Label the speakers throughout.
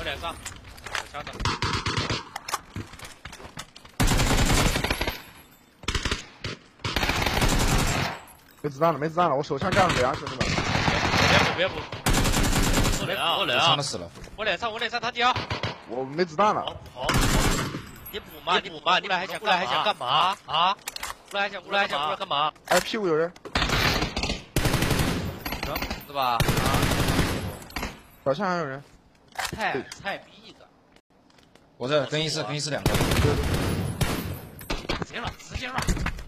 Speaker 1: 脸上，我枪的。
Speaker 2: 没子弹了，没子弹了，我手枪干了2兄弟们。
Speaker 1: 别补。我脸
Speaker 3: 伤的死了。
Speaker 1: 我脸上他脚。
Speaker 2: 我没子弹了。
Speaker 1: 好。你补嘛，你过来还想干嘛啊？过来还想干嘛？
Speaker 2: 哎，屁股有人。
Speaker 1: 行，是吧？
Speaker 2: 小巷还有人。
Speaker 1: 菜逼一个。
Speaker 3: 我这更衣室2个。
Speaker 1: 直接了。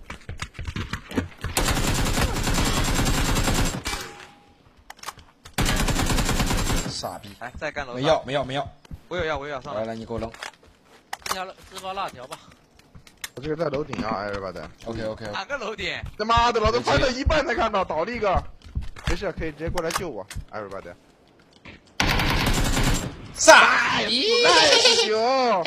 Speaker 3: 傻逼！
Speaker 4: 来，再干楼。
Speaker 3: 没要。
Speaker 4: 我有药，上来。
Speaker 3: 来，你给我扔。
Speaker 1: 自爆辣条吧。
Speaker 2: 我这个在楼顶啊，哎吧的。
Speaker 3: OK。
Speaker 4: 哪个楼顶？
Speaker 2: 他妈的，老子翻到一半才看到，倒了一个。没事，可以直接过来救我，哎吧的。
Speaker 3: 傻逼！
Speaker 2: 9。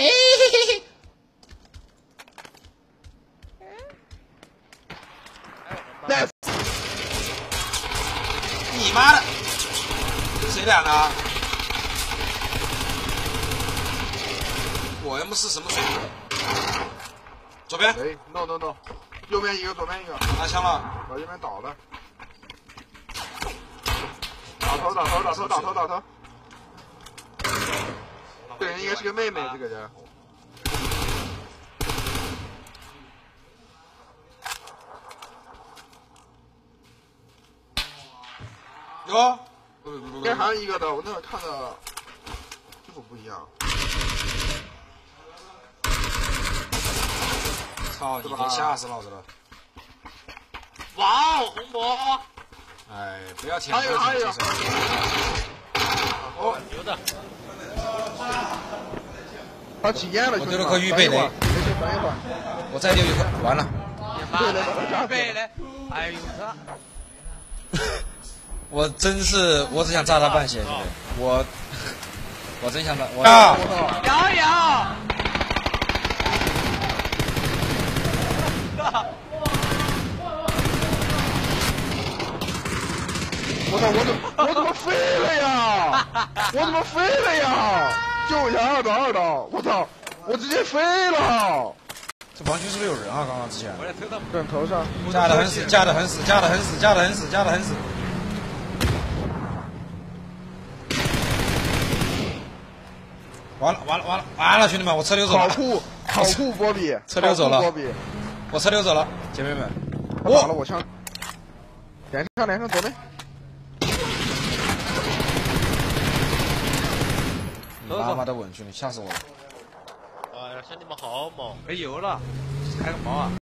Speaker 3: 你妈的！谁俩呢？我M4什么水平？左边。
Speaker 2: 哎 ，no， 右边一个，左边一个。
Speaker 3: 拿枪了。
Speaker 2: 往右边倒了。打头。这人应该是个妹妹，这个人。
Speaker 3: 哟，
Speaker 2: 应该还有一个的，我那会看的衣服不一样。
Speaker 3: 操，你给吓死老子了！
Speaker 1: 哇哦，红魔！
Speaker 3: 哎，不要舔。
Speaker 2: 还有。
Speaker 1: 哦，牛的。
Speaker 2: 他起烟了，
Speaker 3: 我丢了颗预备雷。
Speaker 2: 没事，等一会儿。
Speaker 3: 我再丢一颗，完了。
Speaker 4: 预备雷！哎呦他！
Speaker 3: 我只想炸他半血，我真想炸我。
Speaker 4: 摇！
Speaker 2: 我怎么飞了呀？救一下二刀！我操！我直接飞了！
Speaker 3: 这王区是不是有人啊？刚刚之前。
Speaker 4: 我在
Speaker 2: 头上。
Speaker 3: 架得很死。完了，兄弟们，我车溜走了。
Speaker 2: 好酷，波比，
Speaker 3: 车溜走了。我车溜走了，姐妹们。
Speaker 2: 我打了我枪。连上，左边。
Speaker 3: 你妈妈的稳，兄弟，吓死我了！
Speaker 1: 哎呀，兄弟们好猛！
Speaker 4: 没油了，开个毛啊！